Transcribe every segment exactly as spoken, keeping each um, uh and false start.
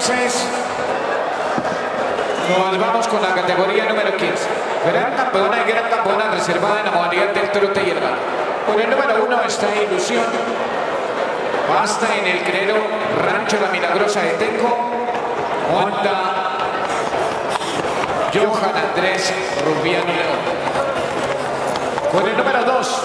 entonces nos vamos con la categoría número quince. Gran campeona y gran campeona reservada en la modalidad del trote y el galo. Por el número uno está Ilusión. Basta en el Crero Rancho La Milagrosa de Tenco. Monta Johan Andrés Rubiano León. Con el número dos,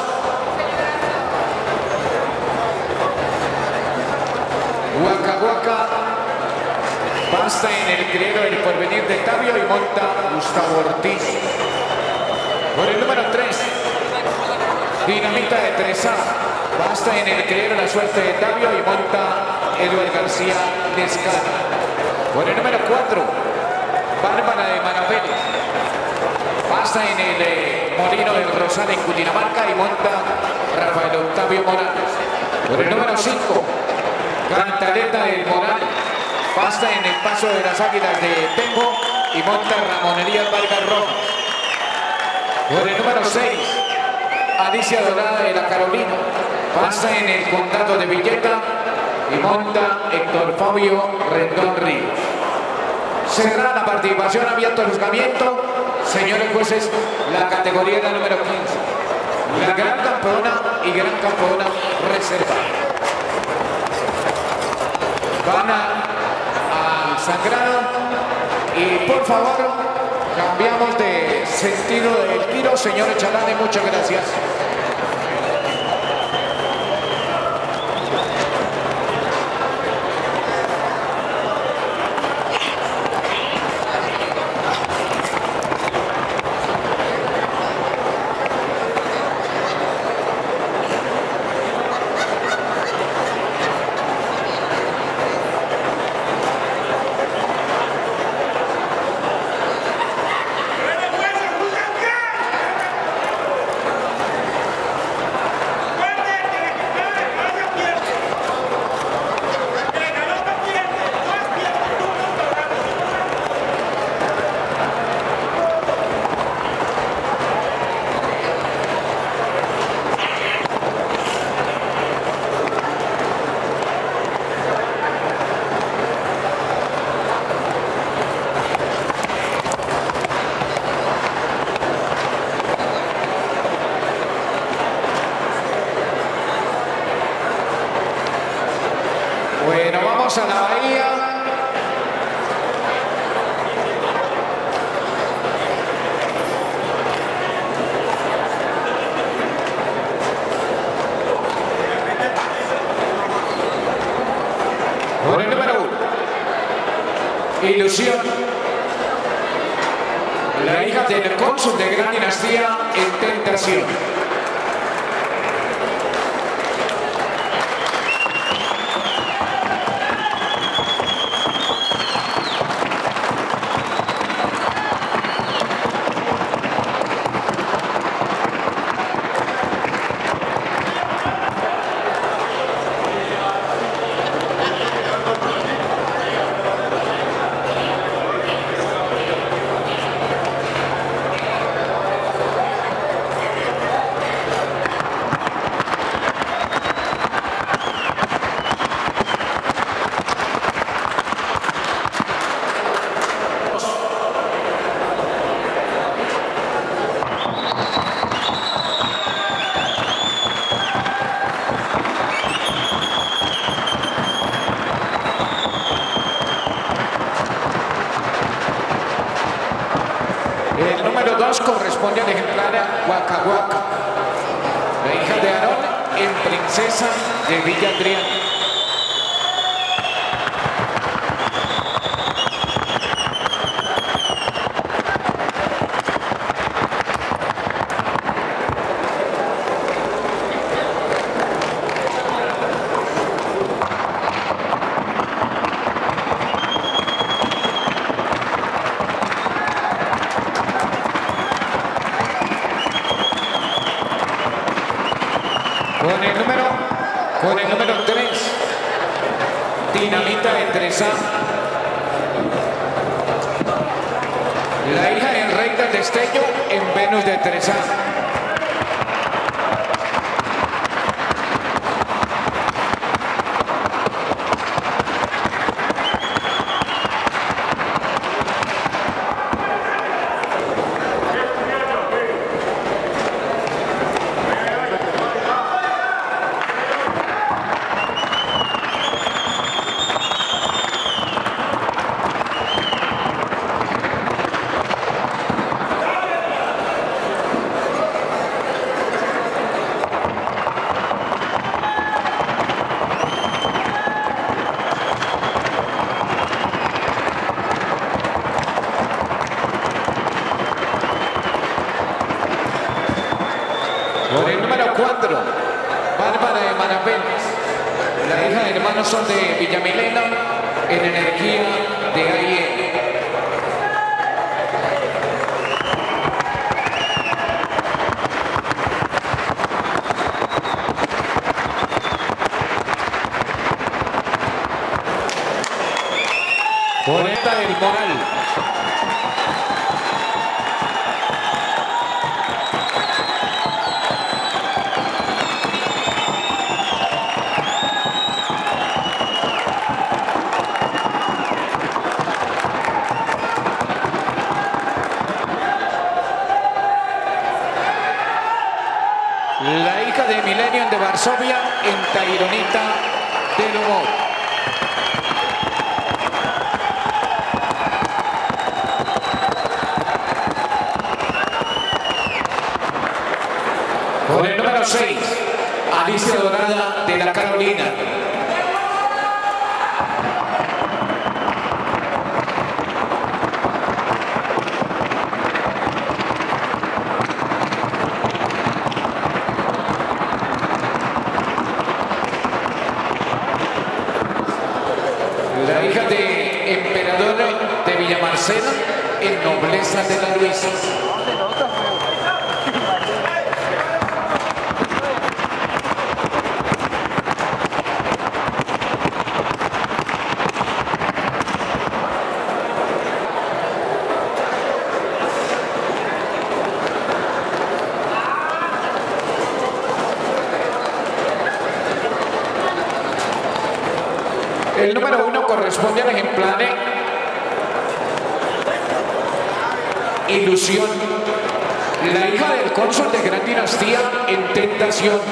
Huaca Huaca. Basta en el Criero El Porvenir de Tabio y monta Gustavo Ortiz. Con el número tres, Dinamita de Treza. Basta en el Criero La Suerte de Tabio y monta Eduardo García Descana. Con el número cuatro, Bárbara de Manapel. Basta en el eh, Molino del Rosal en Cundinamarca y monta Rafael Octavio Morales. Por el número cinco, Cantaleta del Moral. Basta en el Paso de las Águilas de Tempo y monta Ramón Elías Vargas Rojas. Por el número seis, Alicia Dorada de la Carolina. Basta en el Condado de Villeta y monta Héctor Fabio Rendón Ríos. Cerrada la participación, abierto el juzgamiento. Señores jueces, la categoría es la número quince. La gran campeona y gran campeona reservada. Van al sangrado y por favor cambiamos de sentido del tiro. Señores Chalane, muchas gracias. Bueno, vamos a la bahía. Por el número uno, Ilusión. La hija del cónsul de Gran Dinastía en Tentación. El número dos corresponde al ejemplar Huaca Huaca, la hija de Aarón en Princesa de Villa Adriana. Con el número, con el número tres, Dinamita de Treza. La hija del Rey del Destello en Venus de Treza. número cuatro, Bárbara de Maraveles. La hija de hermanos son de Villamilena en energía de A I E. cuarenta del Moral. La hija de Millennium de Varsovia en Taironita del Humor. Con el número seis, Alicia Dorada de la Carolina. La hija de Emperador de Villamarcena en Nobleza de la Luisa. El número uno corresponde al ejemplar Ilusión, la hija del cónsul de Gran Dinastía en Tentación.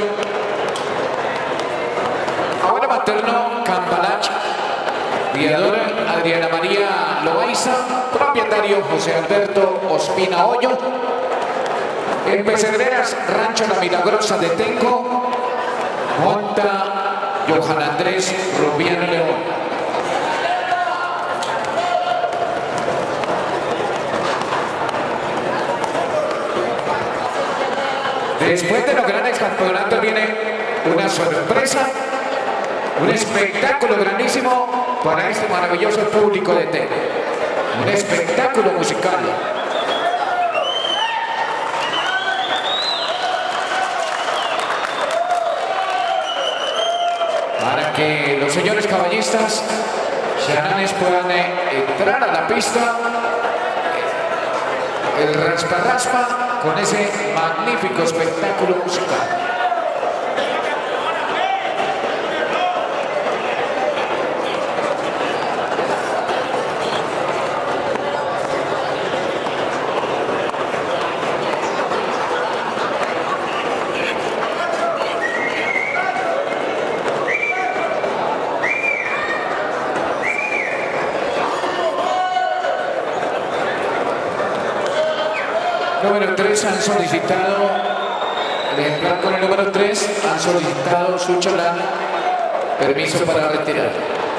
Abuelo materno Cambalache, criadora Adriana María Loaiza, propietario José Alberto Ospina Hoyo. En Pesedreras, Rancho La Milagrosa de Tenco, monta Johan Andrés Rubiano León. Después de los grandes campeonatos viene una sorpresa, un espectáculo grandísimo para este maravilloso público de Tena. Un espectáculo musical. Para que los señores caballistas chananes puedan entrar a la pista, el raspa-raspa con ese magnífico espectáculo musical. Número tres han solicitado, el ejemplar con el número tres han solicitado su chalán, permiso para retirar.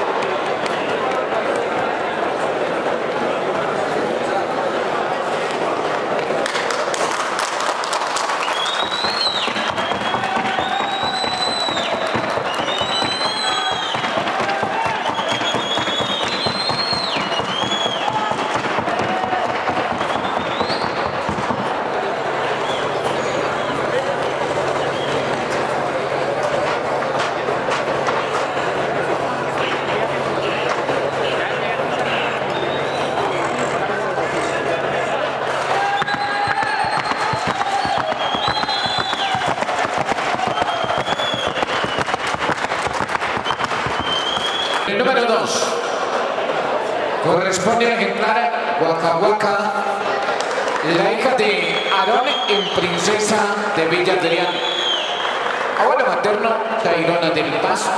El número dos corresponde al ejemplar Waka Waka, la hija de Aarón en Princesa de Villa Adrián. Abuelo materno Tairona del Paso.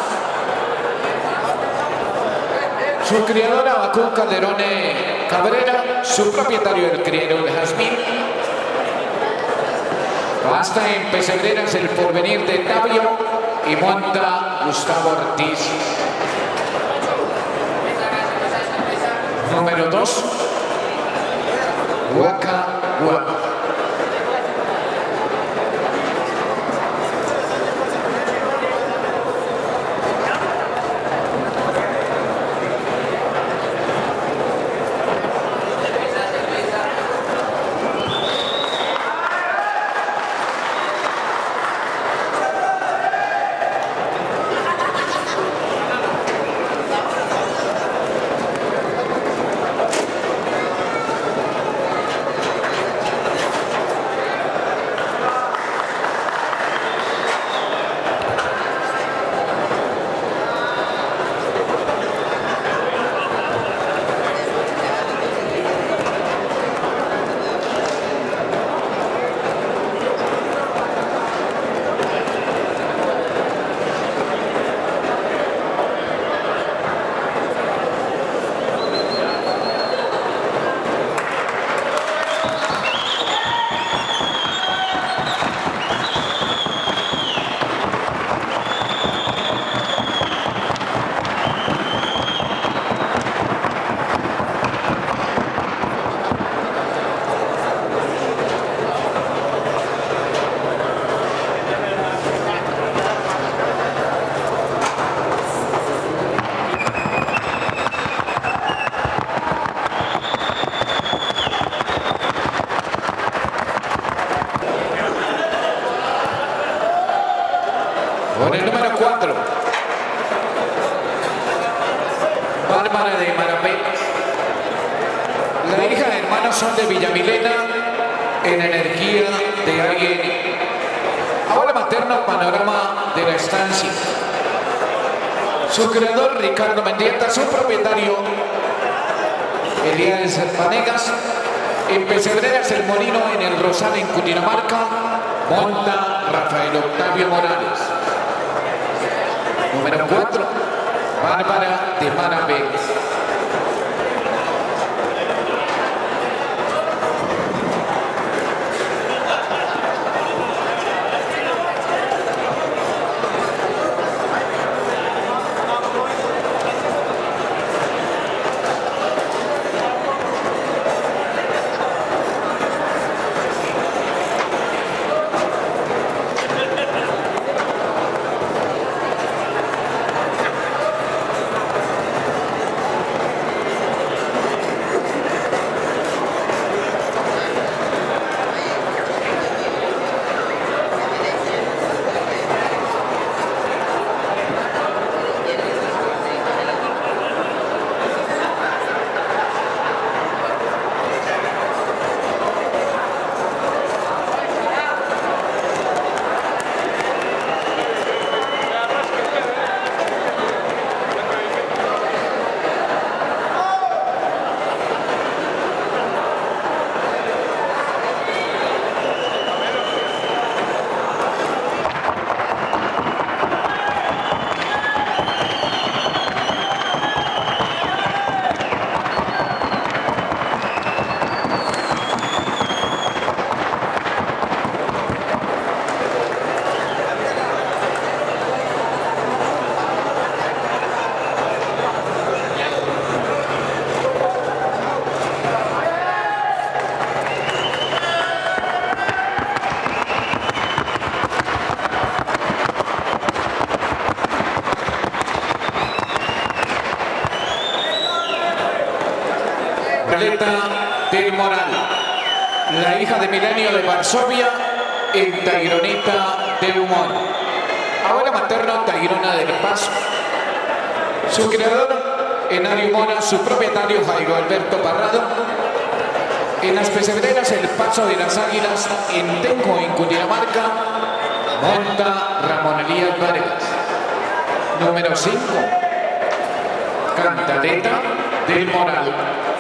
Su criadora Bacú Calderone Cabrera, su propietario el criero El Jazmín. Basta en Pesebreras el Porvenir de Tabio y monta Gustavo Ortiz. Número dos, Waka Waka. Con el número cuatro, Bárbara de Marapé. La hija de hermanos son de Villamilena en energía de A I N. Abuelo materno, panorama de la estancia. Su creador, Ricardo Mendieta, su propietario, Elías Panegas. En Pesebreras El Molino, en el Rosal, en Cundinamarca, monta Rafael Octavio Morales. Número cuatro, Bárbara de Marapé. Del Moral, la hija de Milenio de Varsovia en Taironita de Humor. Abuela materno, Tairona del Paso. Su creador, Enario Mora, su propietario, Jairo Alberto Parrado. En las Pesebreras El Paso de las Águilas, en Tenco, en Cundinamarca, monta Ramón Elías Vargas. Número cinco, Cantaleta del Moral.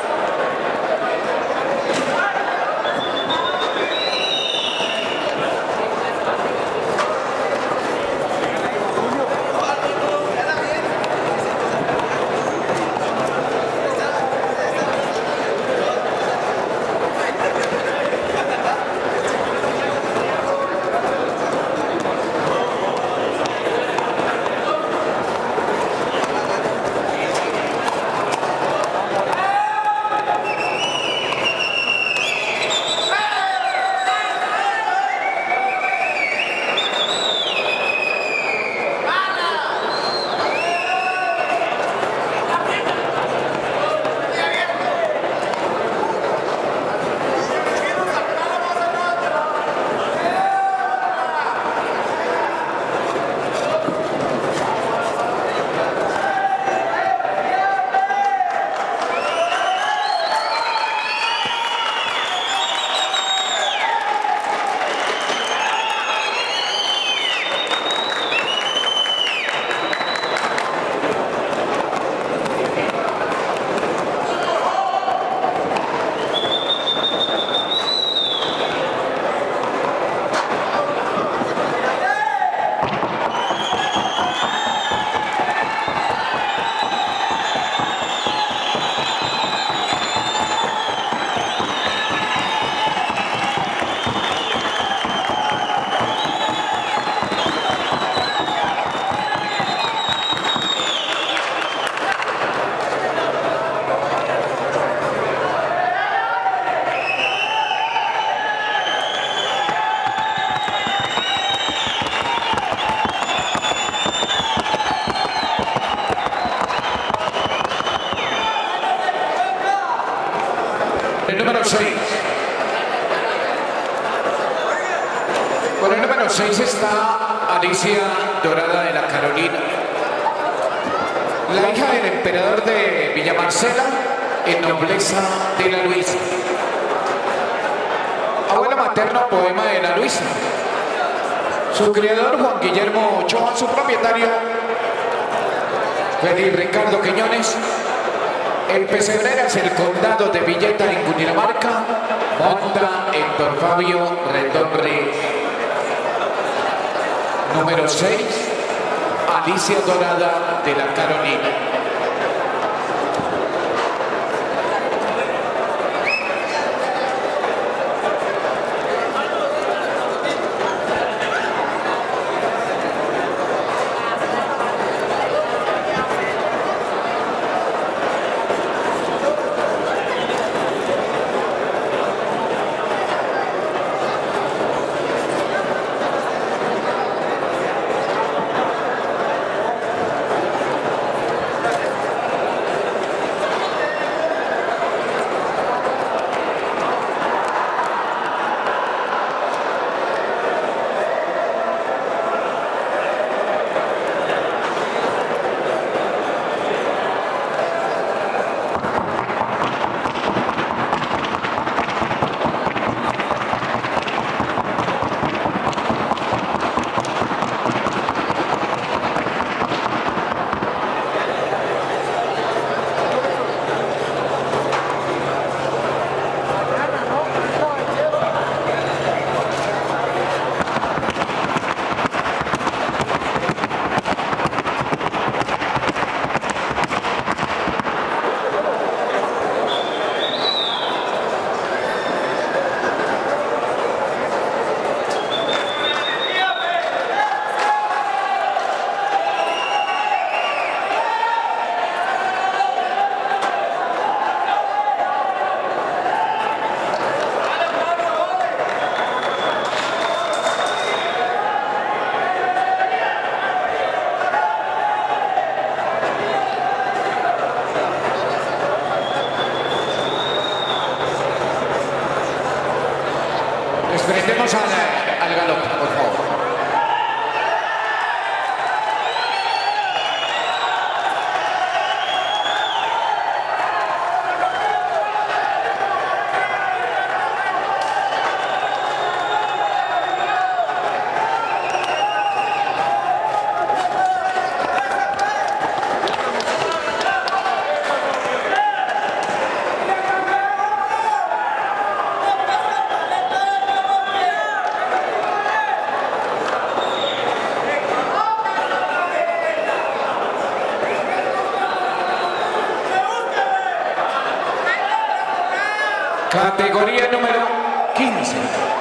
El número seis. Con el número seis está Alicia dorada de la Carolina. La hija del emperador de Villa Marcela en nobleza de la Luisa. Abuela materna, poema de la Luisa. Su creador, Juan Guillermo Ochoa, su propietario, Freddy Ricardo Quiñones. El Pesebreras, el condado de Villeta en Cundinamarca, monta en Don Fabio Retorre. Número seis, Alicia Dorada de la Carolina. Enfrentemos al, al galope, por favor. Categoría número quince.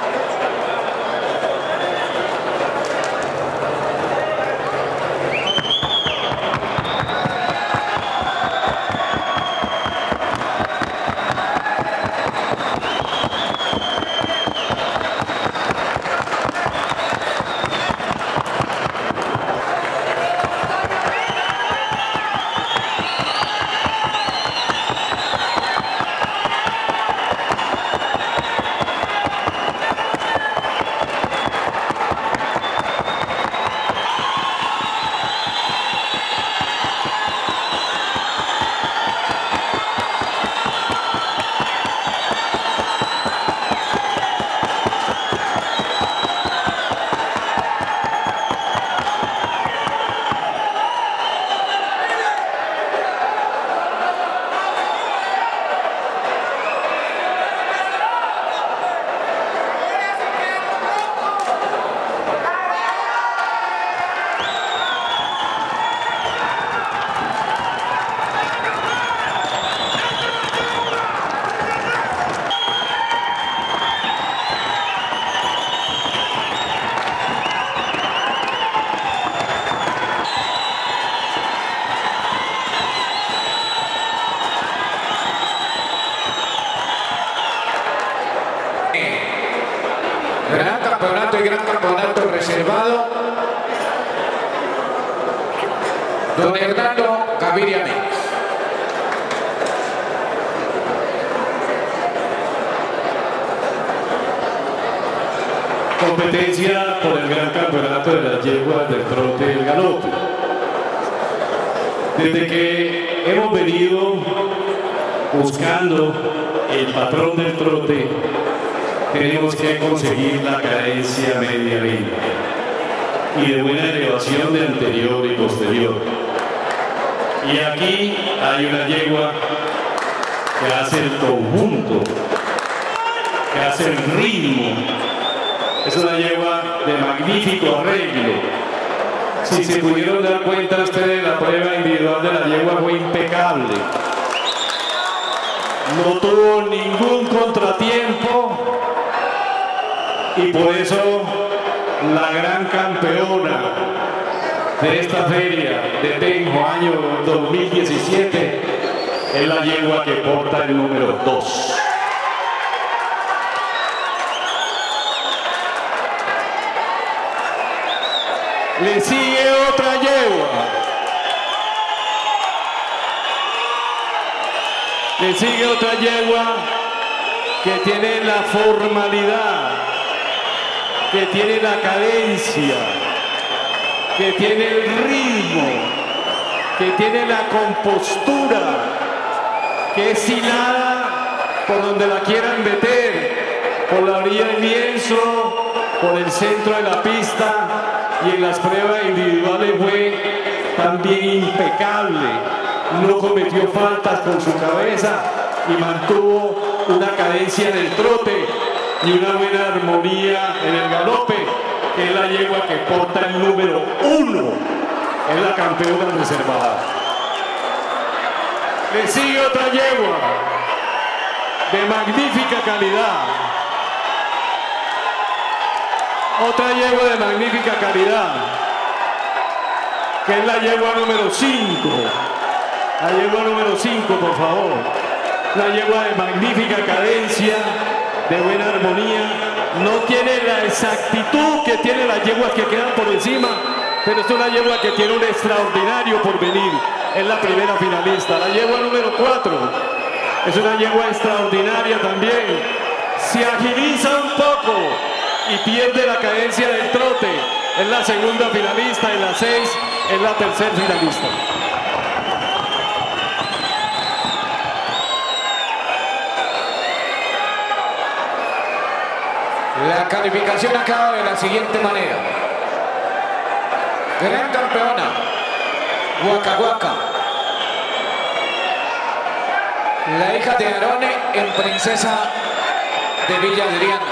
Gran campeonato y gran campeonato reservado. Don Hernando Gaviria Méndez. Con competencia por el gran campeonato de las yeguas del trote del galope. Desde que hemos venido buscando el patrón del trote, tenemos que conseguir la cadencia media lenta y de buena elevación de anterior y posterior. Y aquí hay una yegua que hace el conjunto, que hace el ritmo. Es una yegua de magnífico arreglo. Si se pudieron dar cuenta ustedes, la prueba individual de la yegua fue impecable. No tuvo ningún contratiempo y por eso la gran campeona de esta feria de Tenjo año dos mil diecisiete es la yegua que porta el número dos. Le sigue otra yegua. Le sigue otra yegua que tiene la formalidad, que tiene la cadencia, que tiene el ritmo, que tiene la compostura, que es hilada por donde la quieran meter, por la orilla del lienzo, por el centro de la pista, y en las pruebas individuales fue también impecable. No cometió faltas con su cabeza y mantuvo una cadencia en el trote y una buena armonía en el galope, que es la yegua que porta el número uno, es la campeona reservada. Le sigue otra yegua de magnífica calidad, otra yegua de magnífica calidad, que es la yegua número cinco. La yegua número cinco, por favor. La yegua de magnífica cadencia, de buena armonía. No tiene la exactitud que tiene las yeguas que quedan por encima, pero es una yegua que tiene un extraordinario porvenir. Es la primera finalista. La yegua número cuatro es una yegua extraordinaria también. Se agiliza un poco y pierde la cadencia del trote. Es la segunda finalista. En la seis es la tercera finalista. La calificación acaba de la siguiente manera. Gran campeona, Huaca Huaca. La hija de Arone en Princesa de Villa Adriana.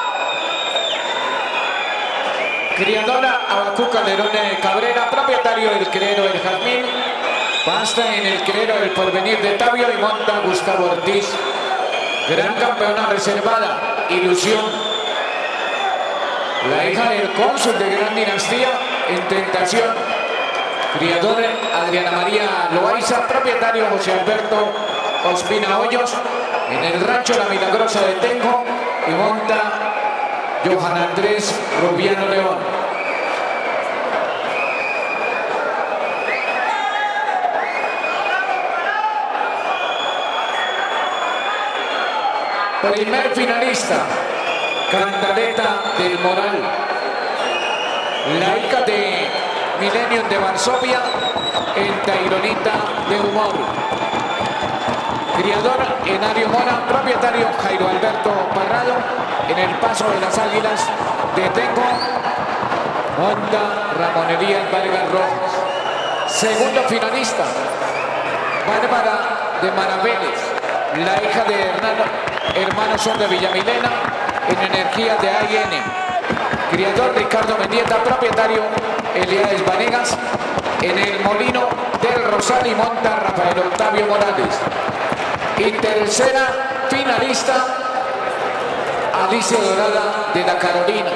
Criadora Abacú Calderone Cabrera, propietario del criadero del Jazmín. Pasta en el criadero del Porvenir de Tabio y monta Gustavo Ortiz. Gran campeona reservada, Ilusión. La hija del cónsul de Gran Dinastía en Tentación. Criador Adriana María Loaiza, propietario José Alberto Ospina Hoyos. En el rancho La Milagrosa de Tenjo y monta Johan Andrés Rubiano León. Primer finalista, Cantaleta del Moral. La hija de Millennium de Varsovia en Taironita de Humor. Criador Enario Mora, propietario Jairo Alberto Parrado en el Paso de las Águilas de Tenjo. Monta Ramón Elías Vargas Rojas. Segundo finalista, Bárbara de Maraveles, la hija de Hernán, hermanos son de Villamilena en Energías de A I N. Criador Ricardo Mendieta, propietario Eliades Vanegas en el Molino del Rosal y monta Rafael Octavio Morales. Y tercera finalista, Alicia Dorada de la Carolina,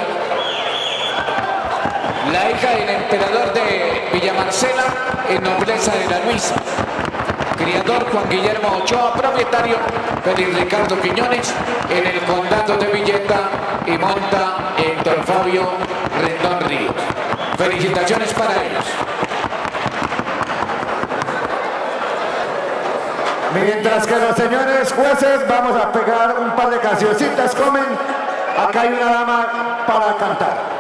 la hija del emperador de Villamarcela en Nobleza de la Luisa. Criador Juan Guillermo Ochoa, propietario Félix Ricardo Quiñones en el condado de Villeta y monta Héctor Fabio Rendón Ríos. Felicitaciones para ellos. Mientras que los señores jueces vamos a pegar un par de cancioncitas, comen. Acá hay una dama para cantar.